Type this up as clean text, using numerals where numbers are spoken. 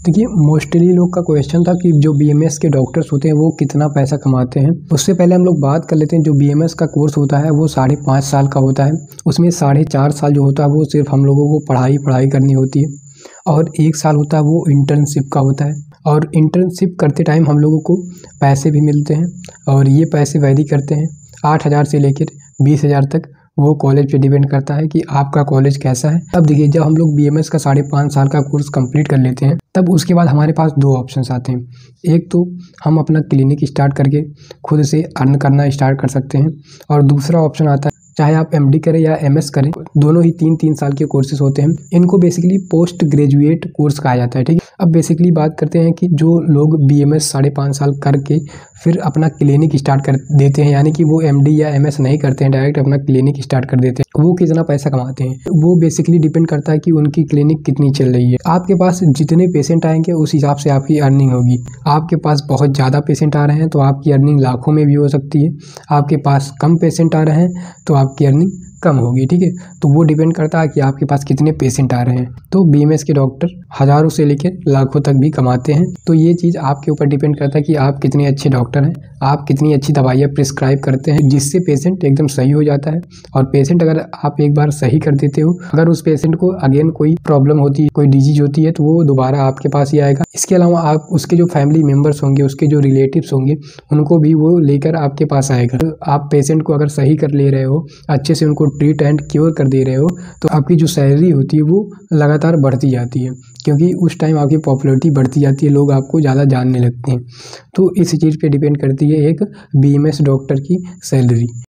देखिए मोस्टली लोग का क्वेश्चन था कि जो बीएमएस के डॉक्टर्स होते हैं वो कितना पैसा कमाते हैं। उससे पहले हम लोग बात कर लेते हैं। जो बीएमएस का कोर्स होता है वो 5.5 साल का होता है। उसमें 4.5 साल जो होता है वो सिर्फ हम लोगों को पढ़ाई करनी होती है और 1 साल होता है वो इंटर्नशिप का होता है। और इंटर्नशिप करते टाइम हम लोगों को पैसे भी मिलते हैं और ये पैसे वैरी करते हैं 8,000 से लेकर 20,000 तक। वो कॉलेज पे डिपेंड करता है कि आपका कॉलेज कैसा है। अब देखिए जब हम लोग बीएमएस का 5.5 साल का कोर्स कंप्लीट कर लेते हैं तब उसके बाद हमारे पास 2 ऑप्शंस आते हैं। एक तो हम अपना क्लिनिक स्टार्ट करके खुद से अर्न करना स्टार्ट कर सकते हैं और दूसरा ऑप्शन आता है चाहे आप एमडी करें या एमएस करें, दोनों ही 3-3 साल के कोर्सेज होते हैं। इनको बेसिकली पोस्ट ग्रेजुएट कोर्स कहा जाता है। ठीक है, अब बेसिकली बात करते हैं कि जो लोग बीएमएस 5.5 साल करके फिर अपना क्लिनिक स्टार्ट कर देते हैं, यानी कि वो एमडी या एमएस नहीं करते हैं, डायरेक्ट अपना क्लिनिक स्टार्ट कर देते हैं, वो कितना पैसा कमाते हैं वो बेसिकली डिपेंड करता है कि उनकी क्लिनिक कितनी चल रही है। आपके पास जितने पेशेंट आएंगे उस हिसाब से आपकी अर्निंग होगी। आपके पास बहुत ज़्यादा पेशेंट आ रहे हैं तो आपकी अर्निंग लाखों में भी हो सकती है। आपके पास कम पेशेंट आ रहे हैं तो आपकी अर्निंग कम होगी। ठीक है, तो वो डिपेंड करता है कि आपके पास कितने पेशेंट आ रहे हैं। तो बीएमएस के डॉक्टर हज़ारों से लेकर लाखों तक भी कमाते हैं। तो ये चीज़ आपके ऊपर डिपेंड करता है कि आप कितने अच्छे डॉक्टर हैं, आप कितनी अच्छी दवाइयाँ प्रिस्क्राइब करते हैं जिससे पेशेंट एकदम सही हो जाता है। और पेशेंट अगर आप एक बार सही कर देते हो, अगर उस पेशेंट को अगेन कोई प्रॉब्लम होती है, कोई डिजीज होती है, तो वो दोबारा आपके पास ही आएगा। इसके अलावा आप उसके जो फैमिली मेम्बर्स होंगे, उसके जो रिलेटिव्स होंगे, उनको भी वो लेकर आपके पास आएगा। तो आप पेशेंट को अगर सही कर ले रहे हो, अच्छे से उनको ट्रीट एंड क्योर कर दे रहे हो, तो आपकी जो सैलरी होती है वो लगातार बढ़ती जाती है, क्योंकि उस टाइम आपकी पॉपुलैरिटी बढ़ती जाती है, लोग आपको ज़्यादा जानने लगते हैं। तो इस चीज़ पे डिपेंड करती है एक बीएमएस डॉक्टर की सैलरी।